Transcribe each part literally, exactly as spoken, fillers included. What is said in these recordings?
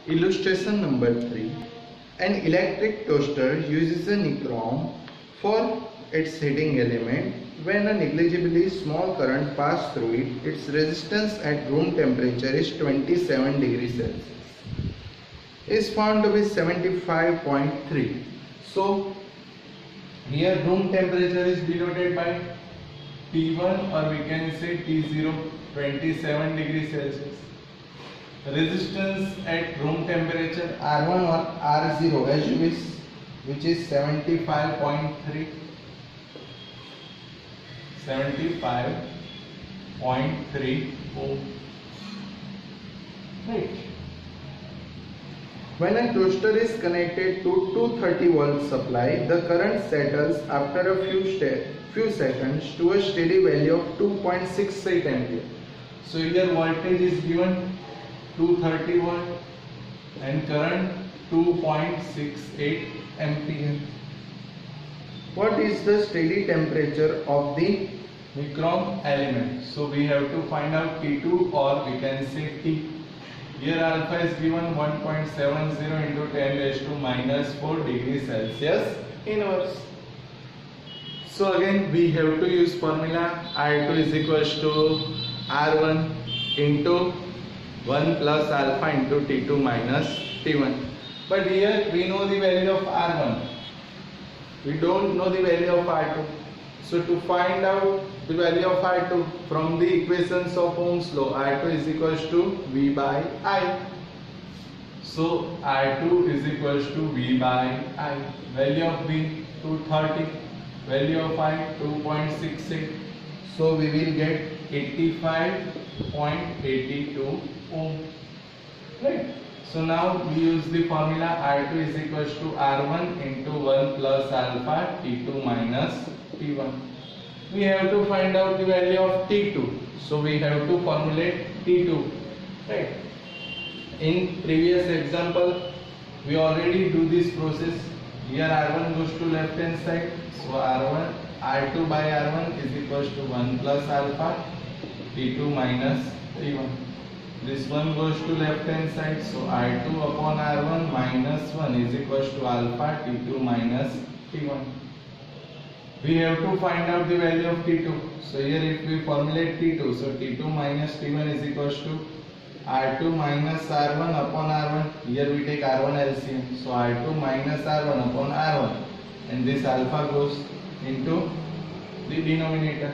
Illustration number three. An electric toaster uses a nichrome for its heating element. When a negligibly small current passes through it, its resistance at room temperature is twenty-seven degrees Celsius. Is found to be seventy-five point three. So here room temperature is denoted by T one, or we can say T zero, twenty-seven degrees Celsius. Resistance at room temperature R one or R zero as you wish, which is seventy-five point three. seventy-five point three ohm. Right. When a toaster is connected to two hundred thirty volt supply, the current settles after a few, few seconds to a steady value of two point six eight ampere. So here voltage is given two hundred thirty volt and current two point six eight ampere. What is the steady temperature of the nichrome element? So we have to find out T two, or we can say T. Here alpha is given one point seven zero into ten raised to minus four degrees Celsius inverse. So again we have to use formula R two is equals to R one into one plus alpha into T two minus T one. But here we know the value of R one. We don't know the value of R two. So to find out the value of R two from the equations of Ohm's law, R two is equals to V by I. So R two is equals to V by I. Value of V two hundred thirty. Value of I two point six eight. So we will get eighty-five point eight two ohm. Right. So now we use the formula R two is equals to R one into one plus alpha T two minus T one. We have to find out the value of T two. So we have to formulate T two. Right. In previous example, we already do this process. Here R one goes to left hand side. So R one, R two by R one is equals to one plus alpha T two minus T one. This one goes to left hand side. So R two upon R one minus one is equals to alpha T two minus T one. We have to find out the value of T two. So here if we formulate T two, so T two minus T one is equals to R two minus R one upon R one. Here we take R one L C M. So R two minus R one upon R one, and this alpha goes into the denominator.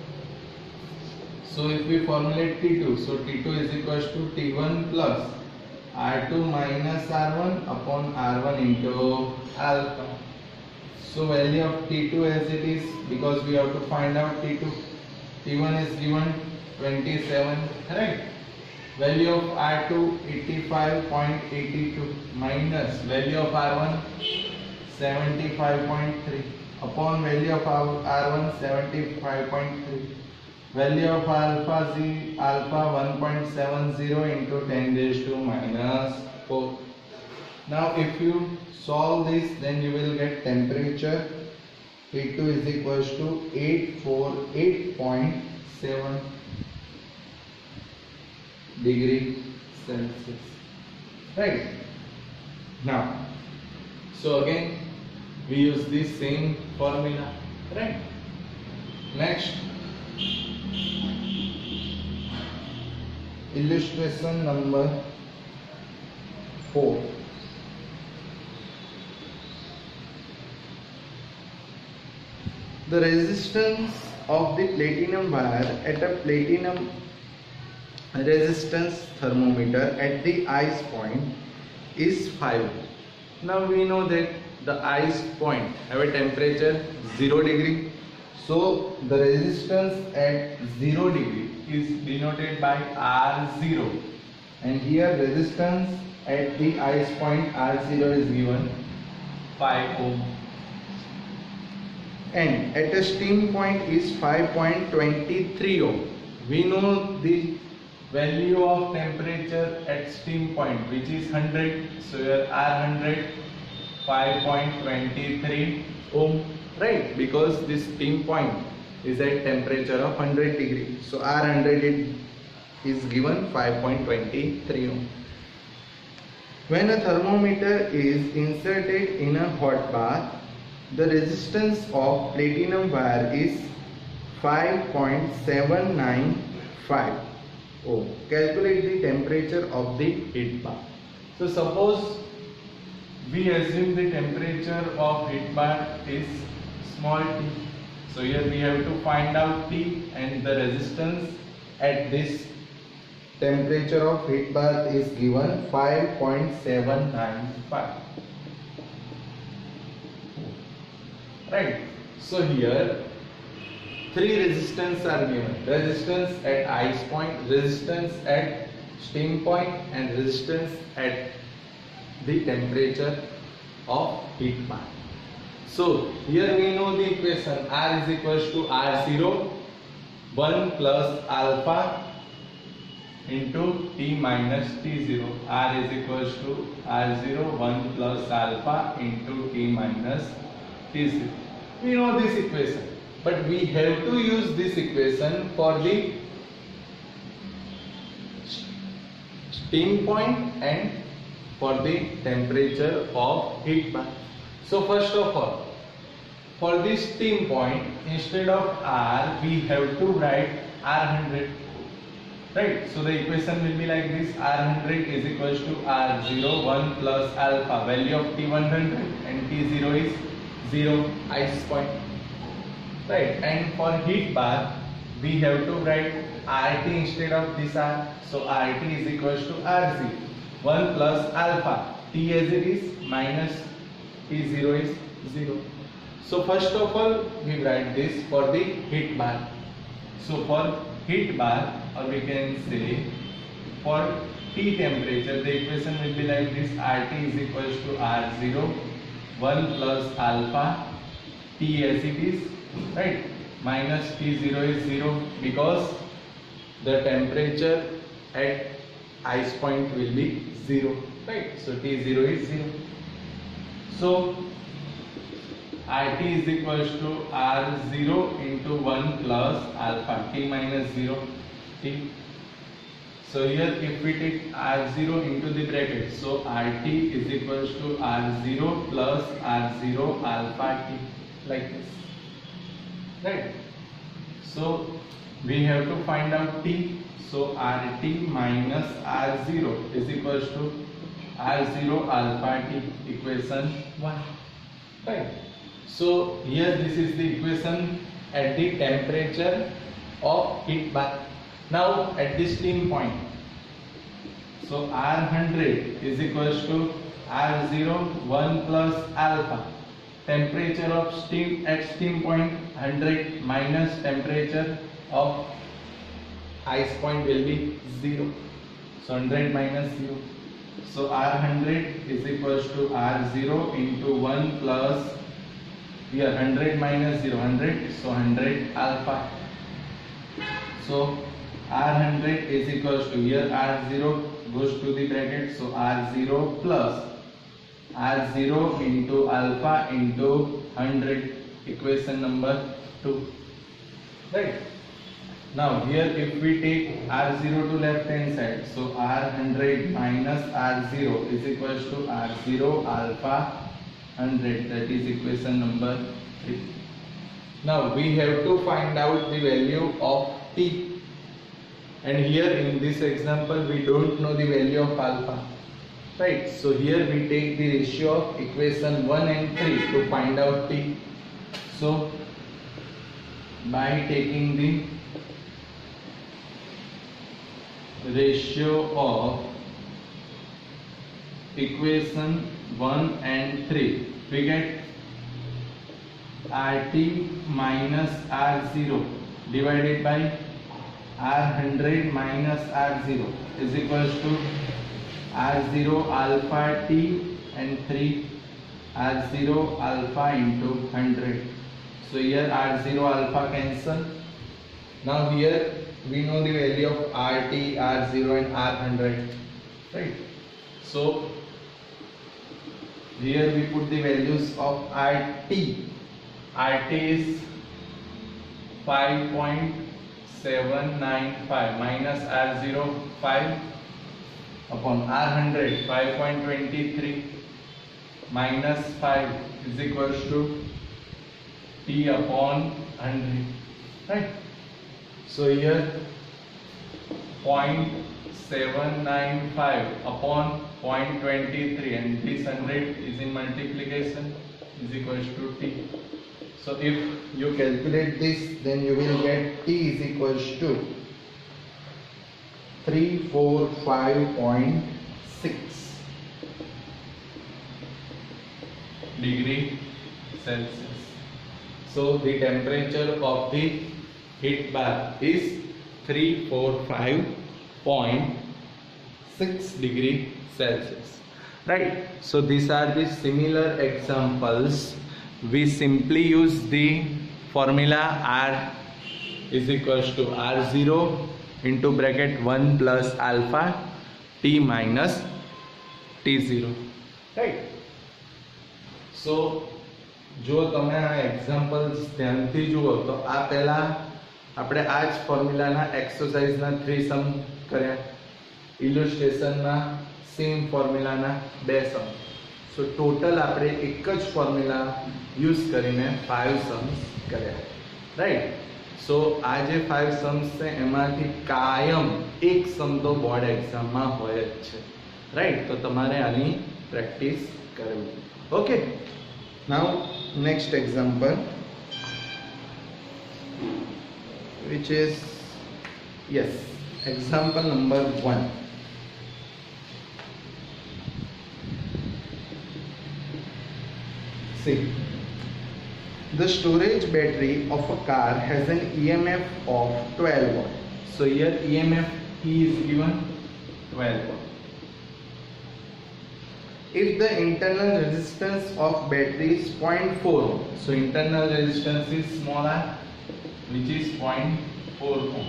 So if we formulate T two, so T two is equals to T one plus R two minus R one upon R one into alpha. So value of T two as it is, because we have to find out T two. T one is given twenty-seven, right? Value of R two eighty-five point eight two minus value of R one seventy-five point three upon value of R one seventy-five point three. Value of alpha Z alpha one point seven zero into ten raised to minus four. Now if you solve this, then you will get temperature T two is equals to eight hundred forty-eight point seven degree Celsius. Right. Now, so again we use this same formula. Right. Next, illustration number four. The resistance of the platinum wire at a platinum resistance thermometer at the ice point is five. Now we know that the ice point have a temperature zero degree. So the resistance at zero degree is denoted by R zero, and here resistance at the ice point R zero is given five ohm. And at a steam point is five point two three ohm. We know the value of temperature at steam point, which is one hundred. So here R one hundred, five point two three ohm, right? Because this steam point is at temperature of one hundred degree. So R one hundred is given five point two three ohm. When a thermometer is inserted in a hot bath, the resistance of platinum wire is five point seven nine five ohm. Calculate the temperature of the heat bath. So suppose we assume the temperature of heat bath is small t. So here we have to find out T, and the resistance at this temperature of heat bath is given five point seven nine five. Right. So here three resistance are given: resistance at ice point, resistance at steam point, and resistance at the temperature of heat bath. So here we know the equation: R is equals to R zero one plus alpha into T minus T zero. R is equals to R zero one plus alpha into T minus T zero. We know this equation, but we have to use this equation for the steam point and for the temperature of heat bath. So first of all, for this steam point, instead of R, we have to write R one hundred. Right? So the equation will be like this: R one hundred is equals to R zero one plus alpha, value of T one hundred, and T zero is zero, ice point. Right? And for heat bath, we have to write R T instead of this R. So R T is equals to R zero one plus alpha, T as it is, minus T zero is zero. So first of all, we write this for the heat bath. So for heat bath, or we can say for T temperature, the equation will be like this: R T is equals to R zero one plus alpha, T as it is, right, minus T zero is zero, because the temperature at ice point will be zero, right? So T zero is zero. So R T is equals to R zero into one plus alpha, T minus zero, T. So here if we take R zero into the bracket, so R T is equals to R zero plus R zero alpha T, like this, right? So we have to find out T. So R T minus R zero is equals to R zero alpha T, equation one, right? So here this is the equation at the temperature of heat bath. Now at the steam point, so R one hundred is equals to R zero one plus alpha, temperature of steam at steam point one hundred minus temperature of ice point will be zero. So one hundred minus zero. So R one hundred is equals to R zero into one plus, here one hundred minus zero, one hundred, so one hundred alpha. So R one hundred is equals to, here R zero goes to the bracket, so R zero plus R zero into alpha into one hundred, equation number two, right? Now here if we take R zero to left hand side, so R one hundred minus R zero is equals to R zero alpha one hundred, that is equation number three. Now we have to find out the value of T, and here in this example we don't know the value of alpha, right? So here we take the ratio of equation one and three to find out T. So by taking the ratio of equation one and three, we get R T minus R zero divided by R one hundred minus R zero is equals to R zero alpha T and three, R zero alpha into one hundred. So here R zero alpha cancel. Now here we know the value of R T, R zero and R one hundred, right? So here we put the values of R T. R T is five point seven nine five minus R zero five, upon R one hundred, five point two three minus five is equals to T upon one hundred, right? So here zero point seven nine five upon zero point two three, and this one hundred is in multiplication, is equals to T. So if you calculate this, then you will get T is equals to three forty-five point six degree Celsius. So the temperature of the heat bath is three forty-five point six degree Celsius, right? So these are the similar examples. We simply use the formula R is equals to R zero into bracket one plus alpha T minus T zero, right? So જો તમે આ examples ધ્યાનથી જુઓ તો આ પહેલા આપણે આ જ ફોર્મ્યુલાના એક્સરસાઇઝના થ્રી સમ કર્યા, ઇલ્યુસ્ટ્રેશનના સેમ ફોર્મ્યુલાના બે સમ. સો ટોટલ આપણે એક જ ફોર્મ્યુલા યુઝ કરીને ફાઇવ सम्स કર્યા, રાઈટ? સો આ જે ફાઇવ सम्स છે એમાંથી કાયમ એક સમ તો બોર્ડ એક્ઝામમાં હોય જ છે, રાઈટ? તો તમારે આની પ્રેક્ટિસ કરવી. Okay, now next example, which is, yes, example number one. See, the storage battery of a car has an E M F of twelve volt. So here E M F E is given twelve volt. If the internal resistance of battery is zero point four ohm, so internal resistance is small r, which is zero point four ohm.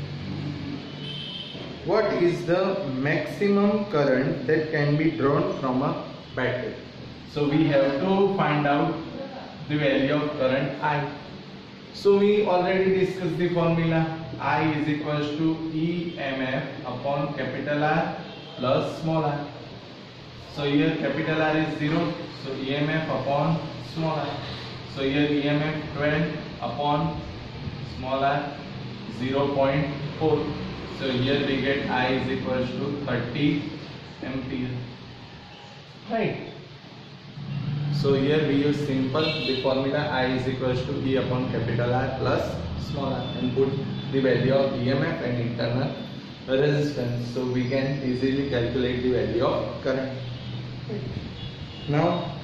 What is the maximum current that can be drawn from a battery? So we have to find out the value of current I. So we already discussed the formula. I is equals to E M F upon capital R plus small r. So here capital R is zero, so E M F upon small r. So here E M F twelve upon small r, zero point four. So here we get I is equals to thirty ampere, right? So here we use simple the formula I is equals to E upon capital R plus small r, and put the value of E M F and internal resistance, so we can easily calculate the value of current. Now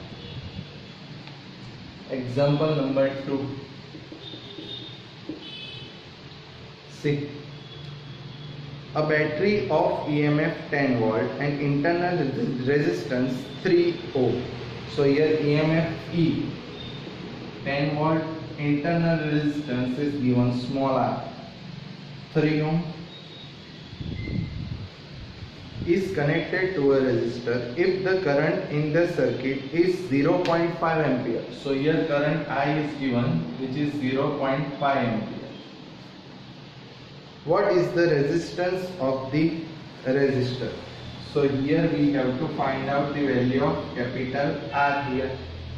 example number two. See, a battery of E M F ten volt and internal resistance three ohm. So here E M F E ten volt, internal resistance is given small r, three ohm, is connected to a resistor if the current in the circuit is zero point five ampere. So here current I is given, which is zero point five ampere. What is the resistance of the resistor? So here we have to find out the value of capital R here.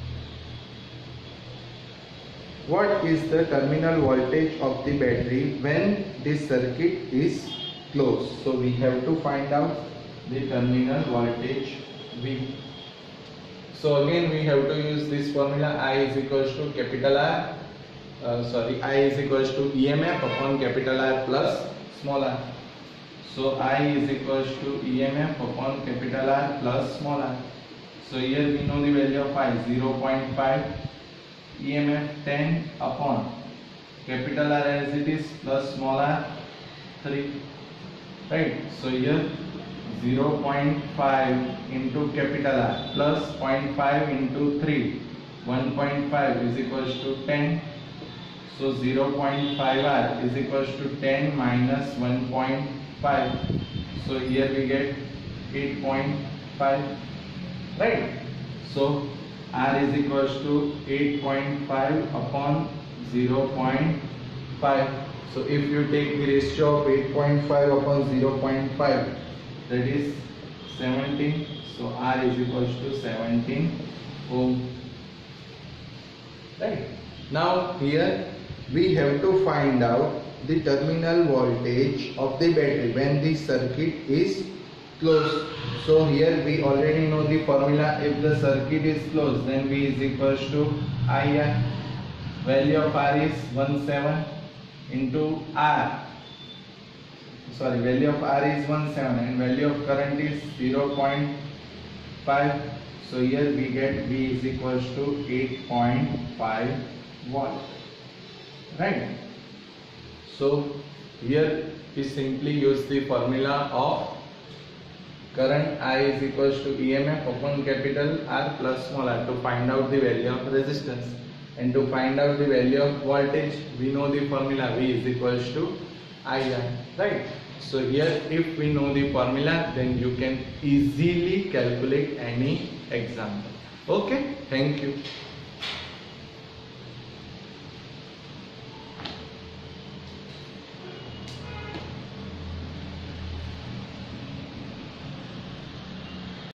What is the terminal voltage of the battery when this circuit is closed? So we have to find out the terminal voltage V. So again we have to use this formula. I is equals to capital R, uh, sorry, I is equals to E M F upon capital R plus small r. So I is equals to E M F upon capital R plus small r. So here we know the value of I, zero point five, E M F ten upon capital R as it is plus small r three, right? So here zero point five into capital R plus zero point five into three, one point five is equals to ten. So zero point five R is equals to ten minus one point five. So here we get eight point five, right? So R is equals to eight point five upon zero point five. So if you take the ratio of eight point five upon zero point five, that is seventeen. So R is equals to seventeen ohm. Right. Now here we have to find out the terminal voltage of the battery when the circuit is closed. So here we already know the formula. If the circuit is closed, then V is equals to I R. Value of R is one seven into R. Sorry, value of R is one seven and value of current is zero point five. So here we get V is equals to eight point five volt. Right. So here we simply use the formula of current I is equals to E M F upon capital R plus small r to find out the value of resistance, and to find out the value of voltage we know the formula V is equals to I R. Right. So here if we know the formula, then you can easily calculate any example. Okay, thank you.